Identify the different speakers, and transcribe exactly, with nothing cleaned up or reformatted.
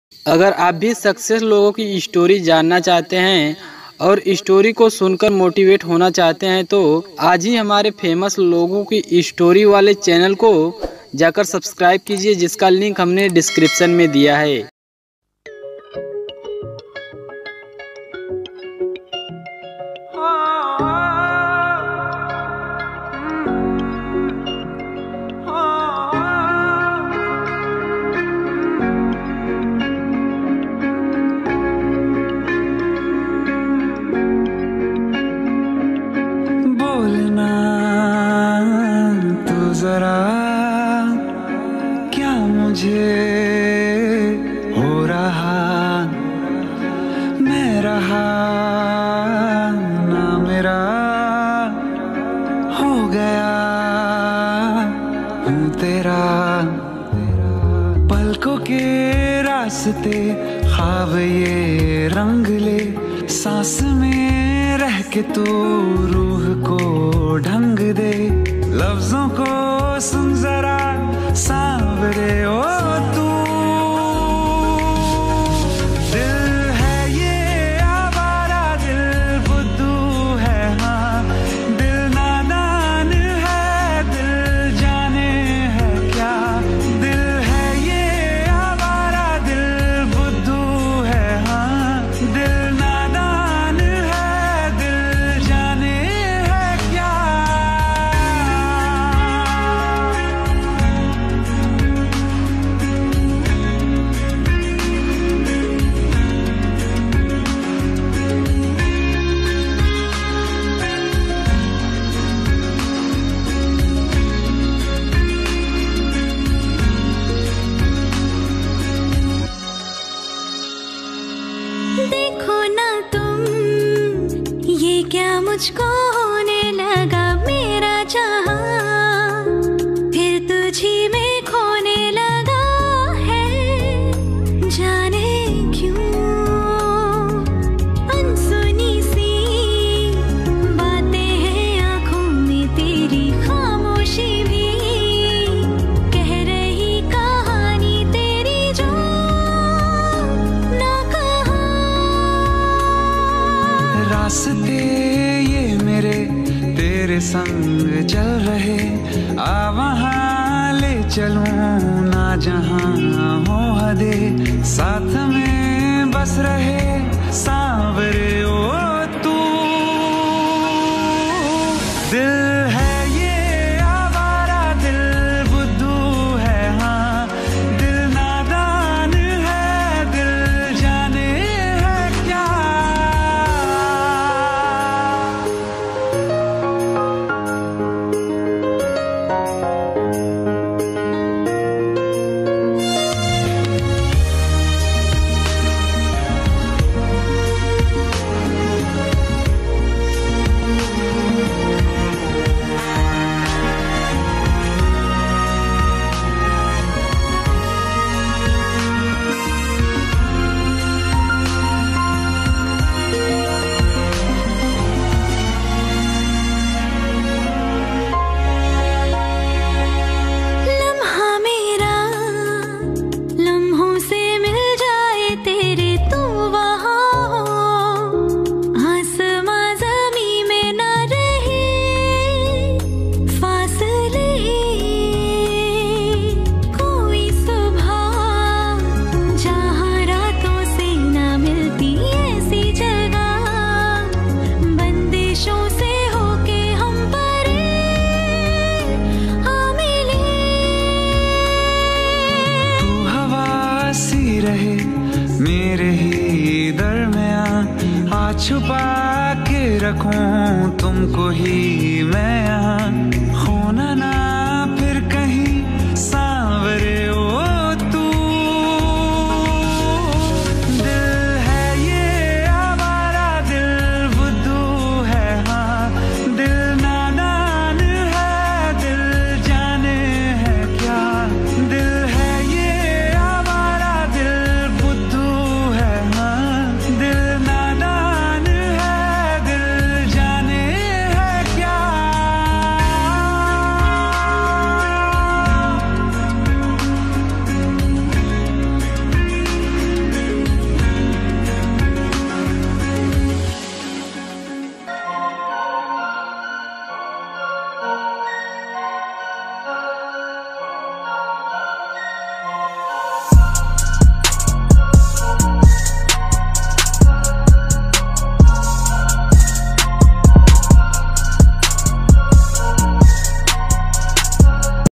Speaker 1: अगर आप भी सक्सेस लोगों की स्टोरी जानना चाहते हैं और स्टोरी को सुनकर मोटिवेट होना चाहते हैं तो आज ही हमारे फेमस लोगों की स्टोरी वाले चैनल को जाकर सब्सक्राइब कीजिए, जिसका लिंक हमने डिस्क्रिप्शन में दिया है।
Speaker 2: बोलना तो जरा क्या मुझे हो रहा, मैं रहा ना मेरा हो गया हूँ तेरा। पलकों के रास्ते ख्वाब ये रंग ले, सांस में रह के तू रूह को ढंग दे। लफ्जों को सुन जरा सांवरे ओ तू, दिल है ये आवारा दिल बुद्धू है, हाँ दिल नादान है दिल जाने है क्या। दिल है ये आवारा दिल बुद्धू है, हाँ दिल नादान है दिल जाने है क्या।
Speaker 3: देखो ना तुम ये क्या मुझको होने लगा, मेरा जहां फिर तुझी में खोने लगा है। जाने क्यों अनसुनी सी बातें हैं आंखों में तेरी, खामोशी भी कह रही कहानी तेरी जो ना कहा।
Speaker 2: रास्ते ये मेरे तेरे संग चल रहे, आ वहाँ ले चलूं ना जहाँ हो हदे। साथ में बस रहे सांवरे ओ तू, दिल है ये आवारा दिल बुद्धू है, हाँ दिल नादान है दिल जाने है क्या।
Speaker 3: लम्हा मेरा लम्हों से मिल जाए तेरे, तू वहाँ हो आसमां ज़मीं में ना रहे फासले। कोई सुबह जहाँ रातों से ना मिलती ऐसी जगह, बंदिशों से होके हम परे आ मिले।
Speaker 2: तू हवा सी रहे मेरे ही दरमियां, आ छुपा के रखूं तुमको ही मैं यहाँ।